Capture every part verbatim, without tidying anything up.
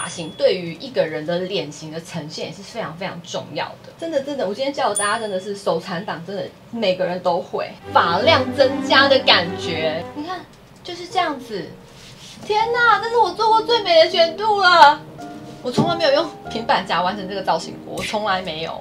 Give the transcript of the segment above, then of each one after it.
发型对于一个人的脸型的呈现也是非常非常重要的。真的真的，我今天教大家真的是手残党，真的每个人都会发量增加的感觉。你看就是这样子，天哪，这是我做过最美的卷度了。我从来没有用平板夹完成这个造型过，我从来没有。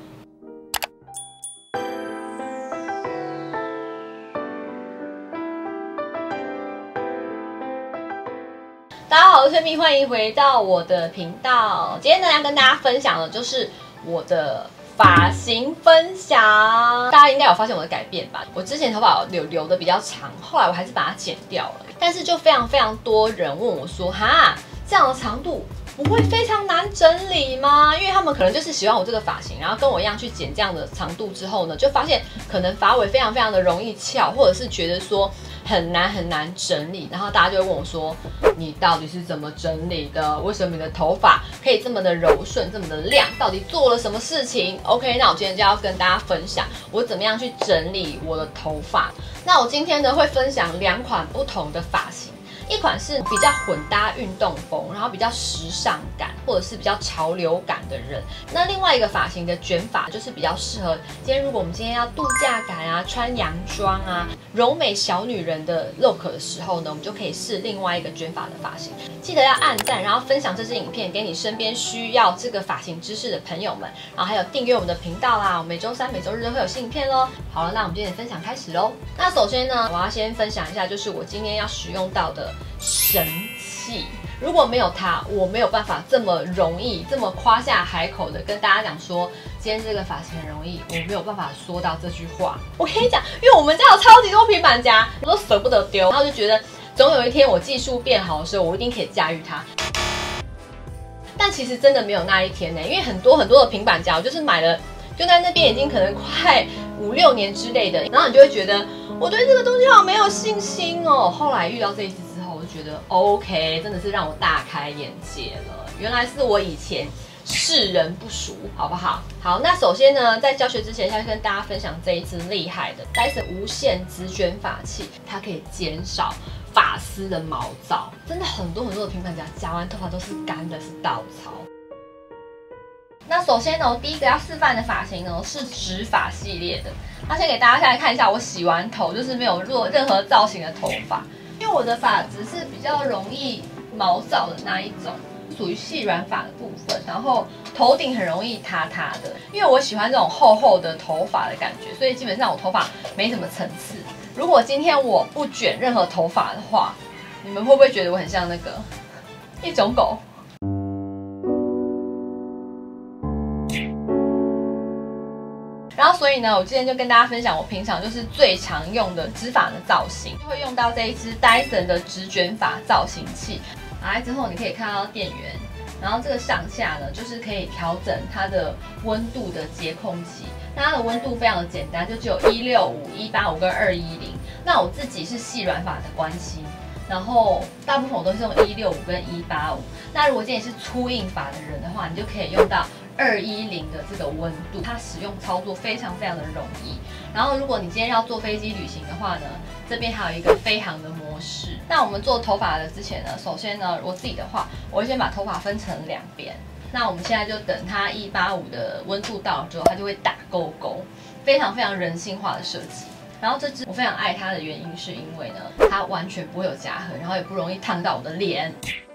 大家好，我是蜜，欢迎回到我的频道。今天呢，要跟大家分享的就是我的发型分享。大家应该有发现我的改变吧？我之前头发留留的比较长，后来我还是把它剪掉了。但是就非常非常多人问我说，哈，这样的长度不会非常难整理吗？因为他们可能就是喜欢我这个发型，然后跟我一样去剪这样的长度之后呢，就发现可能发尾非常非常的容易翘，或者是觉得说很难很难整理，然后大家就会问我说，你到底是怎么整理的？为什么你的头发可以这么的柔顺，这么的亮？到底做了什么事情 ？OK， 那我今天就要跟大家分享我怎么样去整理我的头发。那我今天呢会分享两款不同的发型。一款是比较混搭运动风，然后比较时尚感，或者是比较潮流感的人。那另外一个发型的卷发，就是比较适合今天如果我们今天要度假感啊，穿洋装啊，柔美小女人的 look 的时候呢，我们就可以试另外一个卷发的发型。记得要按赞，然后分享这支影片给你身边需要这个发型知识的朋友们，然后还有订阅我们的频道啦。我每周三、每周日都会有新影片咯。好了，那我们今天的分享开始咯。那首先呢，我要先分享一下，就是我今天要使用到的神器，如果没有它，我没有办法这么容易、这么夸下海口的跟大家讲说，今天这个发型很容易，我没有办法说到这句话。我跟你讲，因为我们家有超级多平板夹，我都舍不得丢，然后就觉得总有一天我技术变好的时候，我一定可以驾驭它。但其实真的没有那一天呢，因为很多很多的平板夹，我就是买了，就在那边已经可能快五六年之类的，然后你就会觉得我对这个东西好没有信心哦。后来遇到这一次之后，我就觉得 OK， 真的是让我大开眼界了。原来是我以前世人不熟，好不好？好，那首先呢，在教学之前，先跟大家分享这一支厉害的 Dyson 无线直卷发器，它可以减少发丝的毛躁。真的很多很多的平板夹夹完头发都是干的，是稻草。那首先呢，我第一个要示范的发型呢是直发系列的。那先给大家先来看一下我洗完头就是没有做任何造型的头发，因为我的发质是比较容易毛躁的那一种，属于细软发的部分，然后头顶很容易塌塌的。因为我喜欢这种厚厚的头发的感觉，所以基本上我头发没什么层次。如果今天我不卷任何头发的话，你们会不会觉得我很像那个一种狗？然后所以呢，我今天就跟大家分享我平常就是最常用的直发的造型，会用到这一支 Dyson 的直卷发造型器。拿来之后，你可以看到电源，然后这个上下呢，就是可以调整它的温度的节控器。那它的温度非常的简单，就只有一六五、一八五跟二一零。那我自己是细软发的关系，然后大部分我都是用一六五跟一八五。那如果今天是粗硬发的人的话，你就可以用到二一零的这个温度，它使用操作非常非常的容易。然后如果你今天要坐飞机旅行的话呢，这边还有一个飞航的模式。那我们做头发的之前呢，首先呢，我自己的话，我会先把头发分成两边。那我们现在就等它一八五的温度到了之后，它就会打勾勾，非常非常人性化的设计。然后这支我非常爱它的原因是因为呢，它完全不会有夹痕，然后也不容易烫到我的脸。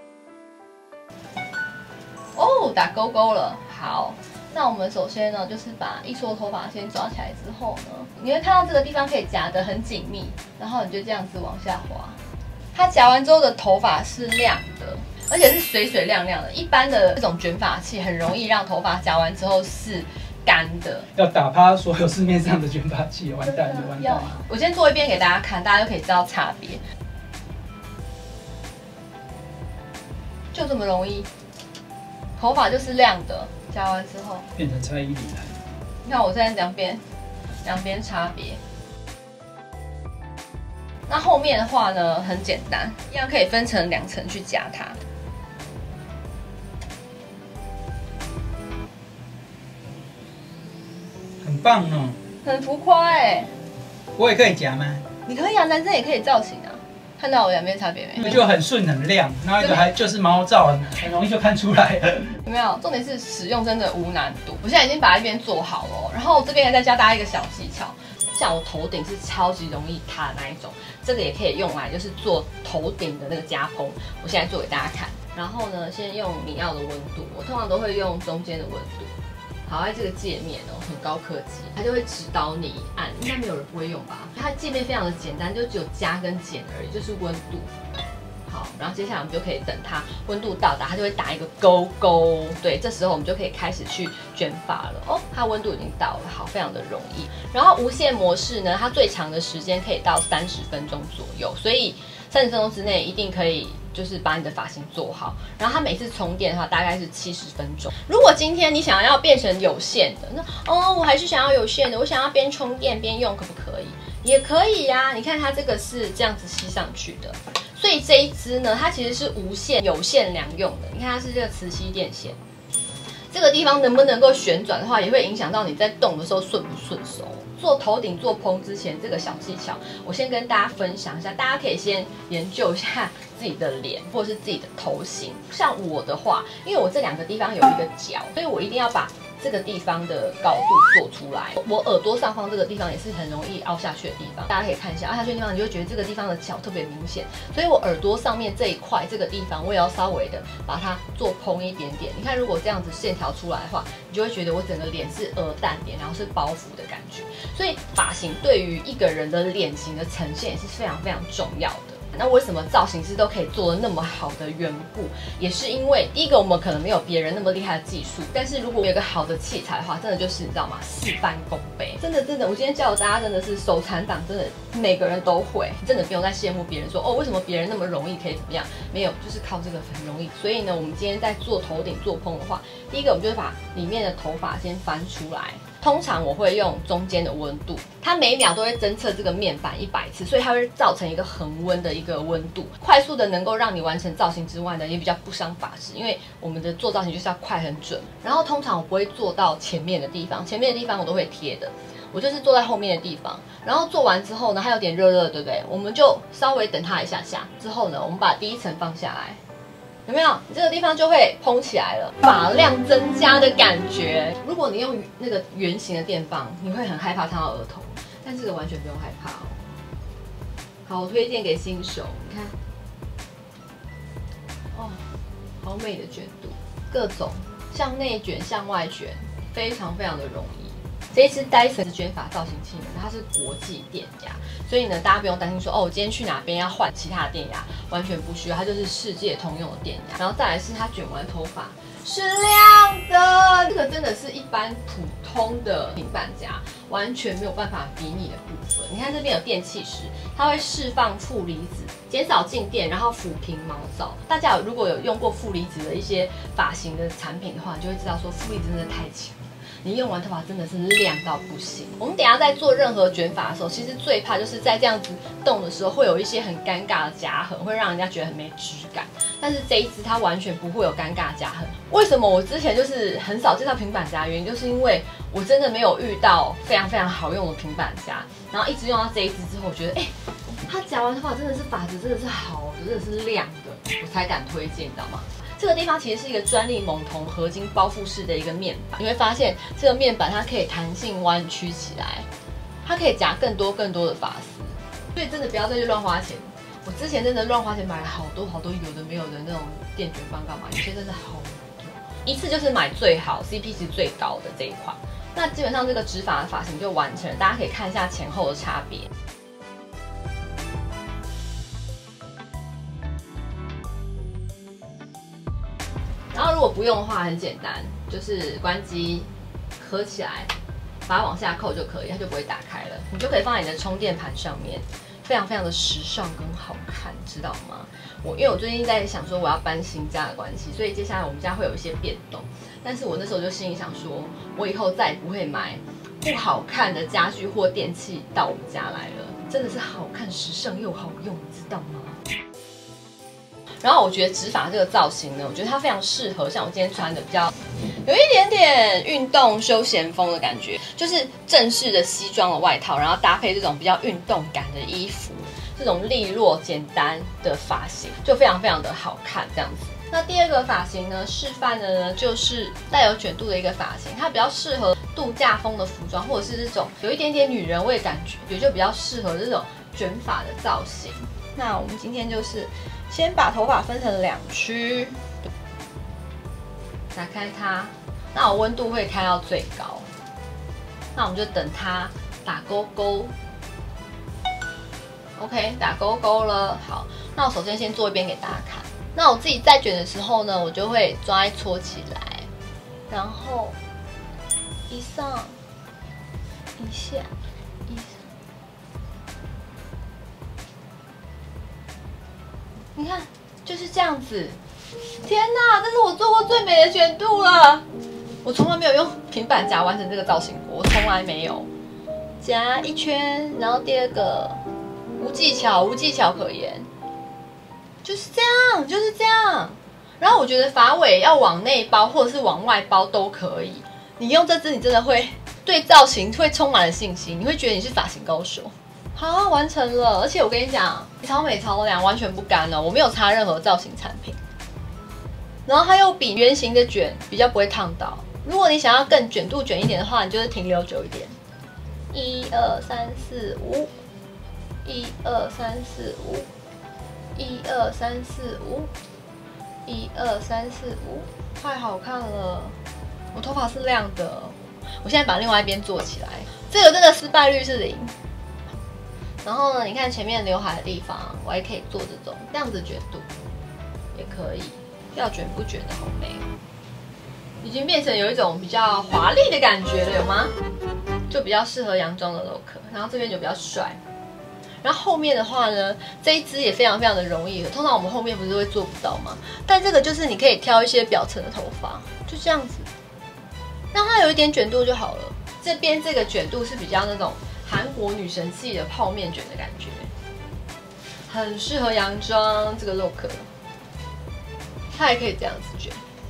哦，打勾勾了。好，那我们首先呢，就是把一撮头发先抓起来之后呢，你会看到这个地方可以夹得很紧密，然后你就这样子往下滑。它夹完之后的头发是亮的，而且是水水亮亮的。一般的这种卷发器很容易让头发夹完之后是干的， 要打趴所有市面上的卷发器，完蛋了，完蛋了。 我先做一遍给大家看，大家就可以知道差别。就这么容易，头发就是亮的，夹完之后变成蔡依林了。 你看我现在两边，两边差别。那后面的话呢，很简单，一样可以分成两层去夹它。 很棒哦， 很浮夸哎、欸。 我也可以夹吗？ 你可以啊，男生也可以造型啊。 看到我两边差别没？ 一个就很顺很亮，然后一个还就是毛躁，很很容易就看出来了。 有没有？重点是使用真的无难度。我现在已经把一边做好了，然后这边还再教大家一个小技巧。像我头顶是超级容易塌的那一种，这个也可以用来就是做头顶的那个加蓬。我现在做给大家看。然后呢，先用你要的温度，我通常都会用中间的温度。好，在这个界面哦，很高科技，它就会指导你按，应该没有人不会用吧？它界面非常的简单，就只有加跟减而已，就是温度。好，然后接下来我们就可以等它温度到达，它就会打一个勾勾。对，这时候我们就可以开始去卷发了。哦，它温度已经到了，好，非常的容易。然后无线模式呢，它最长的时间可以到三十分钟左右，所以三十分钟之内一定可以。就是把你的发型做好，然后它每次充电的话大概是七十分钟。如果今天你想要变成有线的，那哦，我还是想要有线的，我想要边充电边用，可不可以？也可以呀、啊。你看它这个是这样子吸上去的，所以这一支呢，它其实是无线有线两用的。你看它是这个磁吸电线，这个地方能不能够旋转的话，也会影响到你在动的时候顺不顺手。做头顶做蓬之前，这个小技巧，我先跟大家分享一下，大家可以先研究一下自己的脸或者是自己的头型。像我的话，因为我这两个地方有一个角，所以我一定要把这个地方的高度做出来。我耳朵上方这个地方也是很容易凹下去的地方，大家可以看一下，凹下去的地方你就会觉得这个地方的角特别明显，所以我耳朵上面这一块这个地方，我也要稍微的把它做蓬一点点。你看，如果这样子线条出来的话，你就会觉得我整个脸是鹅蛋脸，然后是包覆的感觉。所以发型对于一个人的脸型的呈现也是非常非常重要的。那为什么造型师都可以做得那么好的缘故，也是因为第一个我们可能没有别人那么厉害的技术，但是如果有一个好的器材的话，真的就是你知道吗？事半功倍。真的真的，我今天教大家真的是手残党，真的每个人都会，真的不用再羡慕别人说哦，为什么别人那么容易可以怎么样？没有，就是靠这个很容易。所以呢，我们今天在做头顶做蓬的话，第一个我们就会把里面的头发先翻出来。通常我会用中间的温度，它每秒都会侦测这个面板一百次，所以它会造成一个恒温的一个温度，快速的能够让你完成造型之外呢，也比较不伤发质，因为我们的做造型就是要快很准。然后通常我不会做到前面的地方，前面的地方我都会贴的，我就是坐在后面的地方。然后做完之后呢，它有点热热，对不对？我们就稍微等它一下下，之后呢，我们把第一层放下来。有没有？你这个地方就会蓬起来了，发量增加的感觉。如果你用那个圆形的电棒，你会很害怕烫到额头，但这个完全不用害怕哦。好，我推荐给新手，你看，哦，好美的卷度，各种向内卷、向外卷，非常非常的容易。这一支戴森卷发造型器呢，它是国际电压，所以呢，大家不用担心说哦，我今天去哪边要换其他的电压，完全不需要，它就是世界通用的电压。然后再来是它卷完头发是亮的，这个真的是一般普通的平板夹完全没有办法比拟的部分。你看这边有电气石，它会释放负离子，减少静电，然后抚平毛躁。大家有如果有用过负离子的一些发型的产品的话，你就会知道说负离子真的太强。你用完头发真的是亮到不行。我们等一下在做任何卷发的时候，其实最怕就是在这样子动的时候，会有一些很尴尬的夹痕，会让人家觉得很没质感。但是这一支它完全不会有尴尬的夹痕。为什么我之前就是很少介绍平板夹？原因就是因为我真的没有遇到非常非常好用的平板夹，然后一直用到这一支之后，我觉得哎，它夹完头发真的是发质真的是好的，真的是亮的，我才敢推荐，你知道吗？这个地方其实是一个专利锰铜合金包覆式的一个面板，你会发现这个面板它可以弹性弯曲起来，它可以夹更多更多的发丝，所以真的不要再去乱花钱。我之前真的乱花钱买了好多好多有的没有的那种电卷棒干嘛，有些真的好多，一次就是买最好 C P 值最高的这一款。那基本上这个直发的发型就完成了，大家可以看一下前后的差别。然后如果不用的话，很简单，就是关机合起来，把它往下扣就可以，它就不会打开了。你就可以放在你的充电盘上面，非常非常的时尚跟好看，知道吗？我因为我最近在想说我要搬新家的关系，所以接下来我们家会有一些变动。但是我那时候就心里想说，我以后再也不会买不好看的家具或电器到我们家来了，真的是好看、时尚又好用，你知道吗？然后我觉得直发这个造型呢，我觉得它非常适合像我今天穿的比较有一点点运动休闲风的感觉，就是正式的西装的外套，然后搭配这种比较运动感的衣服， 这种利落简单的发型，就非常非常的好看这样子。那第二个发型呢，示范的呢就是带有卷度的一个发型，它比较适合度假风的服装，或者是这种有一点点女人味感觉，也就比较适合这种卷发的造型。那我们今天就是先把头发分成两区，打开它，那我温度会开到最高，那我们就等它打勾勾。OK， 打勾勾了。好，那我首先先做一边给大家看。那我自己在卷的时候呢，我就会抓一撮起来，然后一上一下一上，你看就是这样子。天哪，这是我做过最美的卷度了！我从来没有用平板夹完成这个造型过，我从来没有夹一圈，然后第二个无技巧，无技巧可言。就是这样，就是这样。然后我觉得发尾要往内包或者是往外包都可以。你用这支，你真的会对造型会充满了信心，你会觉得你是发型高手。好，完成了。而且我跟你讲，超美超凉，完全不干了，我没有擦任何造型产品。然后它又比圆形的卷比较不会烫到。如果你想要更卷度卷一点的话，你就是停留久一点。一二三四五，一二三四五。一二三四五，一二三四五，太好看了！我头发是亮的，我现在把另外一边做起来，这个真的失败率是零。然后呢，你看前面刘海的地方，我还可以做这种这样子卷度，也可以，要卷不卷的好美哦，已经变成有一种比较华丽的感觉了，有吗？就比较适合洋装的 look， 然后这边就比较帅。然后后面的话呢，这一支也非常非常的容易，通常我们后面不是会做不到吗？但这个就是你可以挑一些表层的头发，就这样子，让它有一点卷度就好了。这边这个卷度是比较那种韩国女神系的泡面卷的感觉，很适合洋装这个 look。它也可以这样子卷，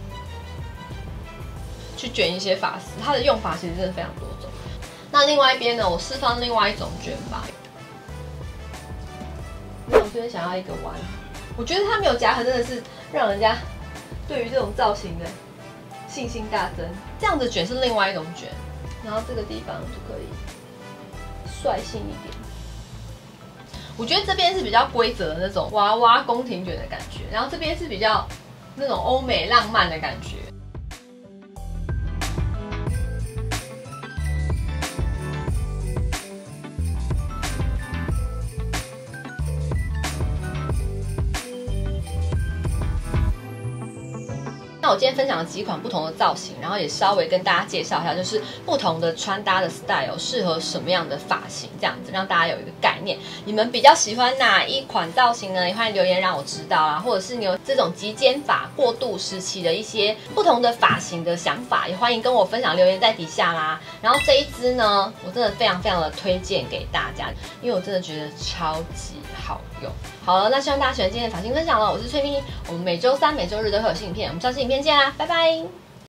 去卷一些发丝，它的用法其实真的非常多种。那另外一边呢，我示范另外一种卷法。那我这边想要一个弯，我觉得它没有夹痕，真的是让人家对于这种造型的信心大增。这样子卷是另外一种卷，然后这个地方就可以率性一点。我觉得这边是比较规则的那种娃娃宫廷卷的感觉，然后这边是比较那种欧美浪漫的感觉。那我今天分享了几款不同的造型，然后也稍微跟大家介绍一下，就是不同的穿搭的 style 适合什么样的发型，这样子让大家有一个概念。你们比较喜欢哪一款造型呢？也欢迎留言让我知道啦，或者是你有这种极简发过渡时期的一些不同的发型的想法，也欢迎跟我分享，留言在底下啦。然后这一支呢，我真的非常非常的推荐给大家，因为我真的觉得超级好用。好了，那希望大家喜欢今天的发型分享了，我是崔咪，我们每周三、每周日都会有新影片，我们下次影片见啦，拜拜。